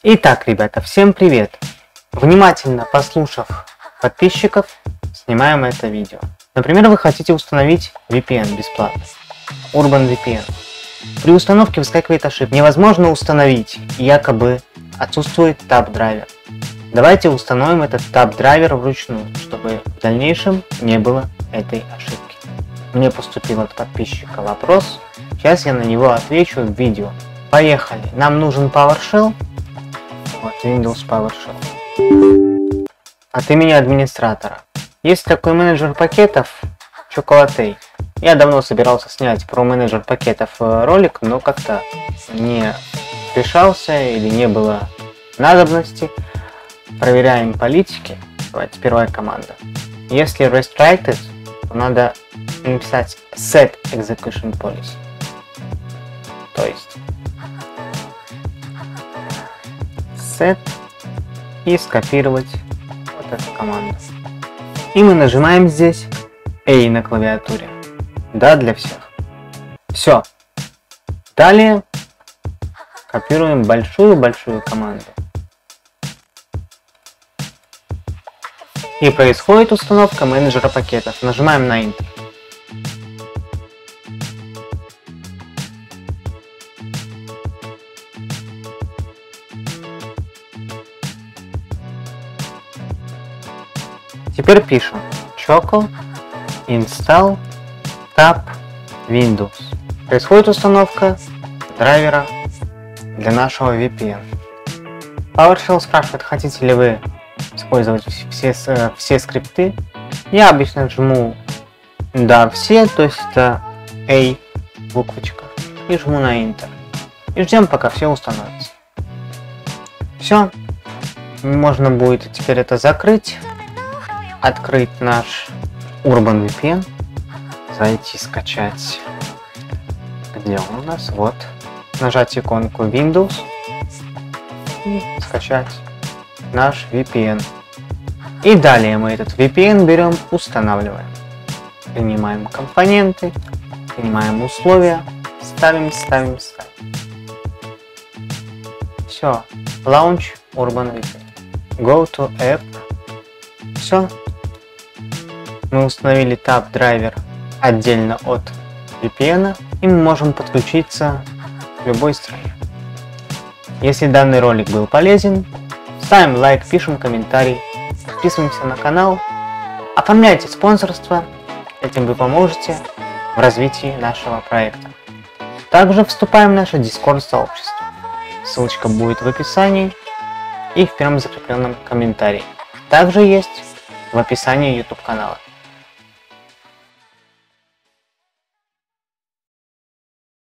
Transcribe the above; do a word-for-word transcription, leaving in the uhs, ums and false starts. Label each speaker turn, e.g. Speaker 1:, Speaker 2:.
Speaker 1: Итак, ребята, всем привет! Внимательно послушав подписчиков, снимаем это видео. Например, вы хотите установить ви пи эн бесплатно. Urban ви пи эн. При установке выскакивает ошибка. Невозможно установить, якобы отсутствует таб-драйвер. Давайте установим этот таб-драйвер вручную, чтобы в дальнейшем не было этой ошибки. Мне поступил от подписчика вопрос, сейчас я на него отвечу в видео. Поехали! Нам нужен PowerShell. Вот, Windows PowerShell. От имени администратора. Есть такой менеджер пакетов Chocolatey. Я давно собирался снять про менеджер пакетов ролик, но как-то не решался или не было надобности. Проверяем политики. Давайте, первая команда. Если restricted, то надо написать set execution policy. То есть set и скопировать вот эту команду. И мы нажимаем здесь A на клавиатуре. Да, для всех. Все. Далее копируем большую-большую команду. И происходит установка менеджера пакетов. Нажимаем на Enter. Теперь пишем choco install tab Windows. Происходит установка драйвера для нашего ви пи эн. PowerShell спрашивает, хотите ли вы использовать все, все скрипты. Я обычно жму да, все, то есть это A буквочка, и жму на Enter. И ждем, пока все установится. Все. Можно будет теперь это закрыть. Открыть наш Urban ви пи эн, зайти скачать, где он у нас, вот, нажать иконку Windows и скачать наш ви пи эн. И далее мы этот ви пи эн берем, устанавливаем, принимаем компоненты, принимаем условия, ставим, ставим, ставим. Все, Launch Urban ви пи эн, Go to App, все. Мы установили таб-драйвер отдельно от ви пи эн, и мы можем подключиться к любой стране. Если данный ролик был полезен, ставим лайк, пишем комментарий, подписываемся на канал, оформляйте спонсорство, этим вы поможете в развитии нашего проекта. Также вступаем в наше Discord сообщество. Ссылочка будет в описании и в первом закрепленном комментарии. Также есть в описании YouTube канала.